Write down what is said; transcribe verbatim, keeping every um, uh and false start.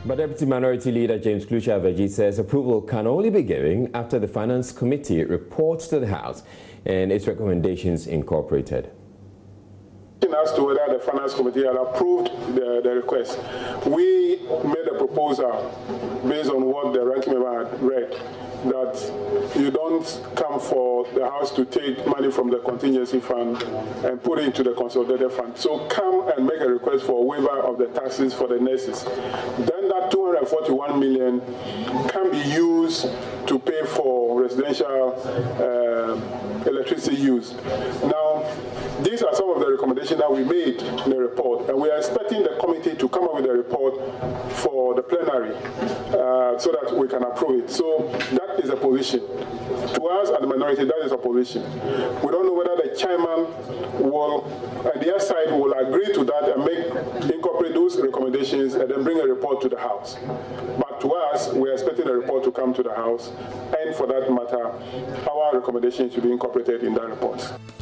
But Deputy Minority Leader James Klutse Avedzi says approval can only be given after the Finance Committee reports to the House and its recommendations incorporated. As to whether the Finance Committee had approved the, the request, we made a proposal based on what the ranking member had read, that you don't come for the House to take money from the contingency fund and put it into the consolidated fund. So come and make a request for a waiver of the taxes for the nurses. Then that two hundred forty-one million can be used to pay for residential uh, electricity use. Now, these are some of the recommendations that we made in the report, and we are expecting the committee to come up with a report for the plenary uh, so that we can approve it. So that is a position. To us, at the minority, that is a position. We don't know whether the chairman will, and the other side will agree to that and make incorporate those recommendations and then bring a report to the House. But to us, we are expecting a report to come to the House, and for that matter, our recommendations should be incorporated in that report.